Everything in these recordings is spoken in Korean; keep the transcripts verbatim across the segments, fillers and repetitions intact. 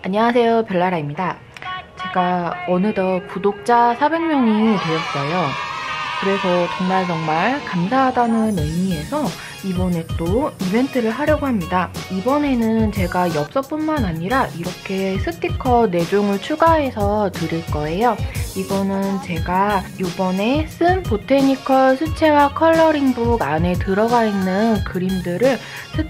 안녕하세요, 별나라입니다. 제가 어느덧 구독자 사백 명이 되었어요. 그래서 정말 정말 감사하다는 의미에서 이번에 또 이벤트를 하려고 합니다. 이번에는 제가 엽서뿐만 아니라 이렇게 스티커 네 종을 추가해서 드릴 거예요. 이거는 제가 이번에 쓴 보테니컬 수채화 컬러링북 안에 들어가 있는 그림들을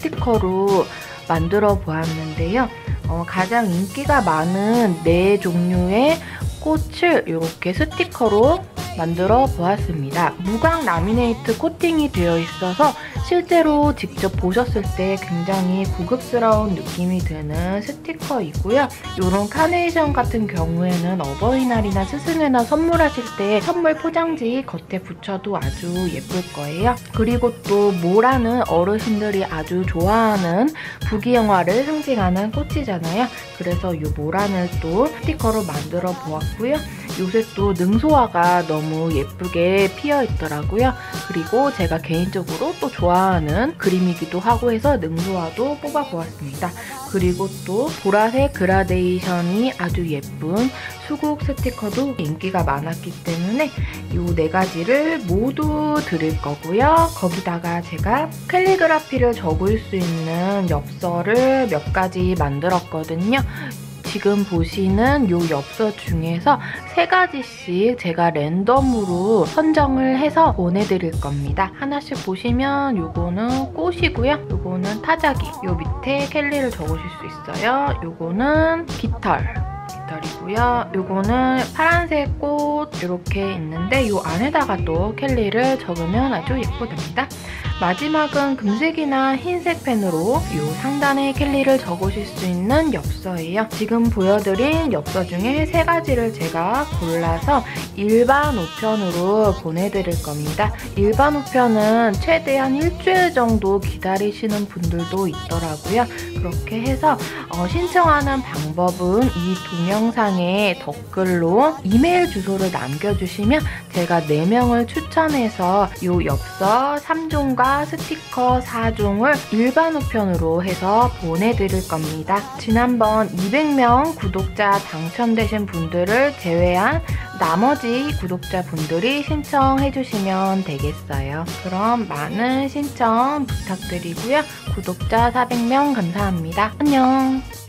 스티커로 만들어 보았는데요. 어, 가장 인기가 많은 네 종류의 꽃을 이렇게 스티커로 만들어 보았습니다. 무광 라미네이트 코팅이 되어 있어서 실제로 직접 보셨을 때 굉장히 고급스러운 느낌이 드는 스티커이고요. 이런 카네이션 같은 경우에는 어버이날이나 스승의날 선물하실 때 선물 포장지 겉에 붙여도 아주 예쁠 거예요. 그리고 또 모라는 어르신들이 아주 좋아하는 부귀영화를 상징하는 꽃이잖아요. 그래서 이 모란을 또 스티커로 만들어 보았고요. 요새 또 능소화가 너무 예쁘게 피어 있더라고요. 그리고 제가 개인적으로 또 좋아하는 그림이기도 하고 해서 능소화도 뽑아 보았습니다. 그리고 또 보라색 그라데이션이 아주 예쁜 수국 스티커도 인기가 많았기 때문에 이 네 가지를 모두 드릴 거고요. 거기다가 제가 캘리그라피를 적을 수 있는 엽서를 몇 가지 만들었거든요. 지금 보시는 이 엽서 중에서 세 가지씩 제가 랜덤으로 선정을 해서 보내드릴 겁니다. 하나씩 보시면 이거는 꽃이고요. 이거는 타자기. 이 밑에 캘리를 적으실 수 있어요. 이거는 깃털. 깃털이고요. 이거는 파란색 꽃 이렇게 있는데 이 안에다가 또 캘리를 적으면 아주 예쁘답니다. 마지막은 금색이나 흰색 펜으로 이 상단에 캘리를 적으실 수 있는 엽서예요. 지금 보여드린 엽서 중에 세 가지를 제가 골라서 일반 우편으로 보내드릴 겁니다. 일반 우편은 최대한 일주일 정도 기다리시는 분들도 있더라고요. 그렇게 해서 어, 신청하는 방법은 이 동영상에 댓글로 이메일 주소를 남겨주시면 제가 네 명을 추천해서 이 엽서 삼 종과 스티커 사 종을 일반 우편으로 해서 보내드릴 겁니다. 지난번 이백 명 구독자 당첨되신 분들을 제외한 나머지 구독자분들이 신청해주시면 되겠어요. 그럼 많은 신청 부탁드리고요. 구독자 사백 명 감사합니다. 안녕!